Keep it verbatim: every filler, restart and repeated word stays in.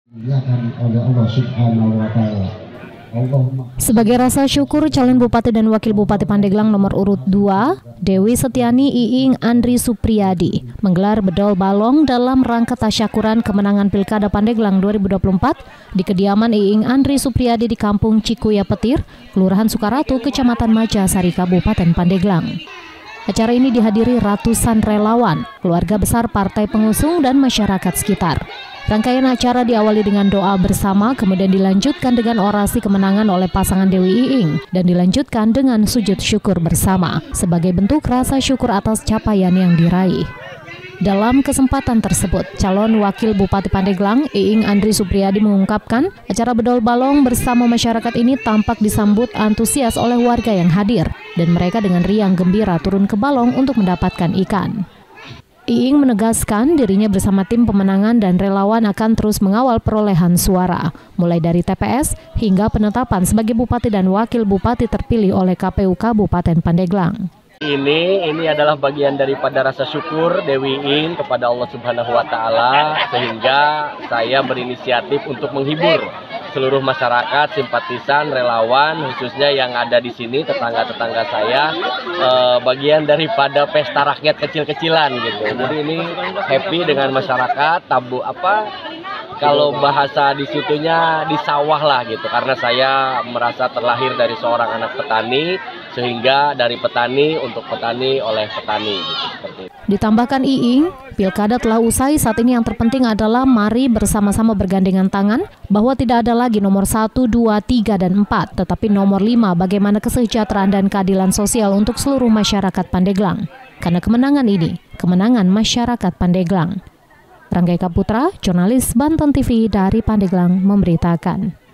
oleh Allah Subhanahu wa Ta'ala. Sebagai rasa syukur, calon Bupati dan Wakil Bupati Pandeglang nomor urut dua, Dewi Setiani Iing Andri Supriyadi, menggelar bedol balong dalam rangka tasyakuran kemenangan Pilkada Pandeglang dua ribu dua puluh empat di kediaman Iing Andri Supriyadi di Kampung Cikuya Petir, Kelurahan Sukaratu, Kecamatan Majasari, Kabupaten Pandeglang. Acara ini dihadiri ratusan relawan, keluarga besar partai pengusung dan masyarakat sekitar. Rangkaian acara diawali dengan doa bersama, kemudian dilanjutkan dengan orasi kemenangan oleh pasangan Dewi Iing dan dilanjutkan dengan sujud syukur bersama sebagai bentuk rasa syukur atas capaian yang diraih. Dalam kesempatan tersebut, calon Wakil Bupati Pandeglang Iing Andri Supriyadi mengungkapkan acara bedol balong bersama masyarakat ini tampak disambut antusias oleh warga yang hadir dan mereka dengan riang gembira turun ke balong untuk mendapatkan ikan. Iing menegaskan dirinya bersama tim pemenangan dan relawan akan terus mengawal perolehan suara, mulai dari T P S hingga penetapan sebagai Bupati dan Wakil Bupati terpilih oleh K P U Kabupaten Pandeglang. Ini ini adalah bagian daripada rasa syukur Dewi Iing kepada Allah Subhanahu wa Ta'ala, sehingga saya berinisiatif untuk menghibur seluruh masyarakat, simpatisan, relawan, khususnya yang ada di sini, tetangga-tetangga saya, eh, bagian daripada pesta rakyat kecil-kecilan gitu. Jadi ini happy dengan masyarakat, tabu apa? Kalau bahasa di situnya di sawah lah gitu, karena saya merasa terlahir dari seorang anak petani, sehingga dari petani untuk petani oleh petani gitu, seperti itu. Ditambahkan Iing, pilkada telah usai, saat ini yang terpenting adalah mari bersama-sama bergandengan tangan bahwa tidak ada lagi nomor satu, dua, tiga, dan empat, tetapi nomor lima bagaimana kesejahteraan dan keadilan sosial untuk seluruh masyarakat Pandeglang. Karena kemenangan ini, kemenangan masyarakat Pandeglang. Rangga Eka Putra, jurnalis Banten T V dari Pandeglang memberitakan.